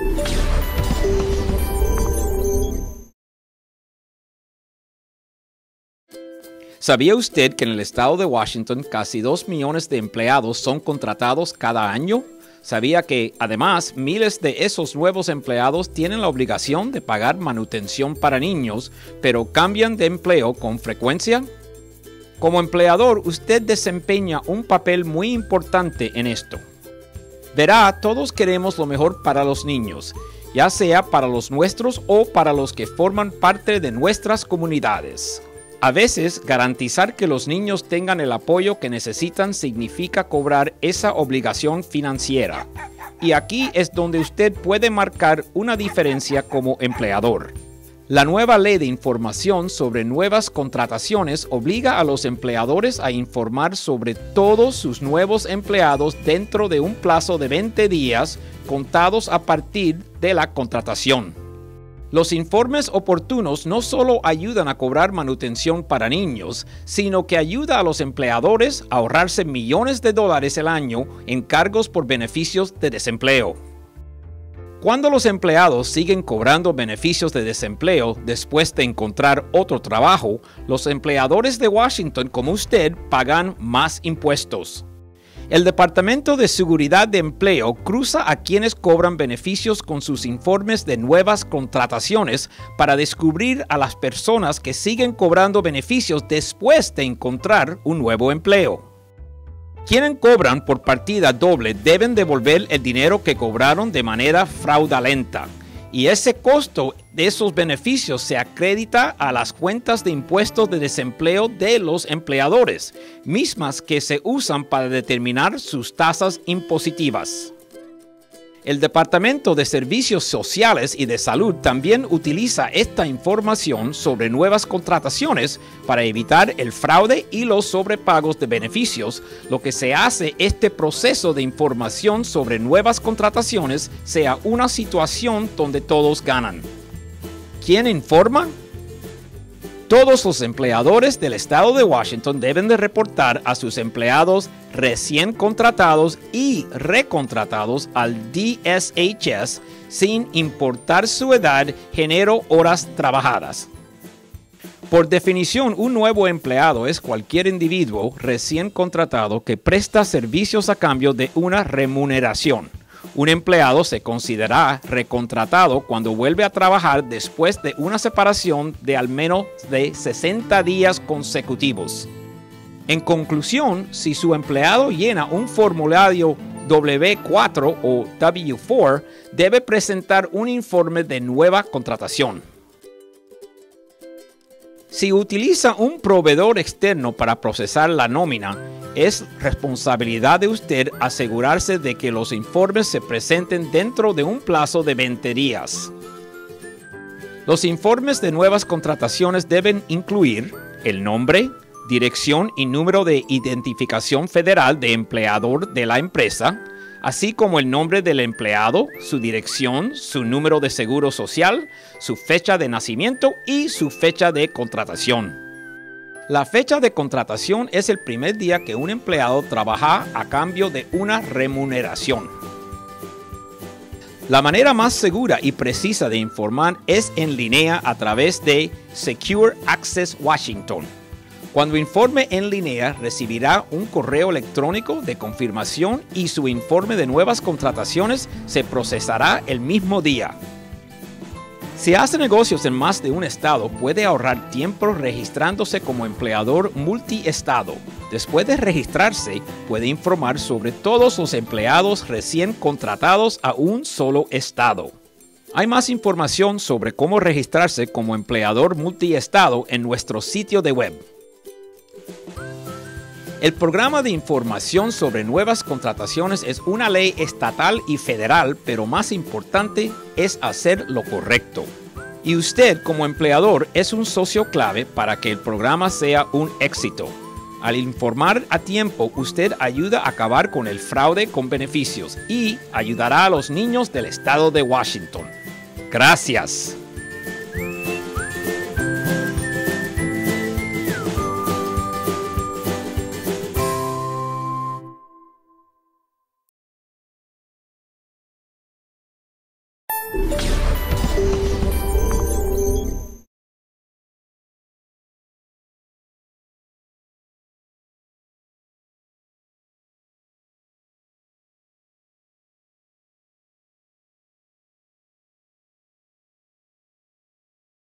¿Sabía usted que en el estado de Washington casi 2 millones de empleados son contratados cada año? ¿Sabía que, además, miles de esos nuevos empleados tienen la obligación de pagar manutención para niños, pero cambian de empleo con frecuencia? Como empleador, usted desempeña un papel muy importante en esto. Verá, todos queremos lo mejor para los niños, ya sea para los nuestros o para los que forman parte de nuestras comunidades. A veces, garantizar que los niños tengan el apoyo que necesitan significa cobrar esa obligación financiera. Y aquí es donde usted puede marcar una diferencia como empleador. La nueva ley de información sobre nuevas contrataciones obliga a los empleadores a informar sobre todos sus nuevos empleados dentro de un plazo de 20 días contados a partir de la contratación. Los informes oportunos no solo ayudan a cobrar manutención para niños, sino que ayuda a los empleadores a ahorrarse millones de dólares al año en cargos por beneficios de desempleo. Cuando los empleados siguen cobrando beneficios de desempleo después de encontrar otro trabajo, los empleadores de Washington como usted pagan más impuestos. El Departamento de Seguridad de Empleo cruza a quienes cobran beneficios con sus informes de nuevas contrataciones para descubrir a las personas que siguen cobrando beneficios después de encontrar un nuevo empleo. Quienes cobran por partida doble deben devolver el dinero que cobraron de manera fraudulenta. Y ese costo de esos beneficios se acredita a las cuentas de impuestos de desempleo de los empleadores, mismas que se usan para determinar sus tasas impositivas. El Departamento de Servicios Sociales y de Salud también utiliza esta información sobre nuevas contrataciones para evitar el fraude y los sobrepagos de beneficios, lo que se hace este proceso de información sobre nuevas contrataciones sea una situación donde todos ganan. ¿Quién informa? Todos los empleadores del estado de Washington deben de reportar a sus empleados recién contratados y recontratados al DSHS sin importar su edad, género, horas trabajadas. Por definición, un nuevo empleado es cualquier individuo recién contratado que presta servicios a cambio de una remuneración. Un empleado se considera recontratado cuando vuelve a trabajar después de una separación de al menos de 60 días consecutivos. En conclusión, si su empleado llena un formulario W4 o W4, debe presentar un informe de nueva contratación. Si utiliza un proveedor externo para procesar la nómina, es responsabilidad de usted asegurarse de que los informes se presenten dentro de un plazo de 20 días. Los informes de nuevas contrataciones deben incluir el nombre, dirección y número de identificación federal de empleador de la empresa, así como el nombre del empleado, su dirección, su número de seguro social, su fecha de nacimiento y su fecha de contratación. La fecha de contratación es el primer día que un empleado trabaja a cambio de una remuneración. La manera más segura y precisa de informar es en línea a través de Secure Access Washington. Cuando informe en línea, recibirá un correo electrónico de confirmación y su informe de nuevas contrataciones se procesará el mismo día. Si hace negocios en más de un estado, puede ahorrar tiempo registrándose como empleador multiestado. Después de registrarse, puede informar sobre todos los empleados recién contratados a un solo estado. Hay más información sobre cómo registrarse como empleador multiestado en nuestro sitio de web. El programa de información sobre nuevas contrataciones es una ley estatal y federal, pero más importante es hacer lo correcto. Y usted, como empleador, es un socio clave para que el programa sea un éxito. Al informar a tiempo, usted ayuda a acabar con el fraude con beneficios y ayudará a los niños del estado de Washington. Gracias.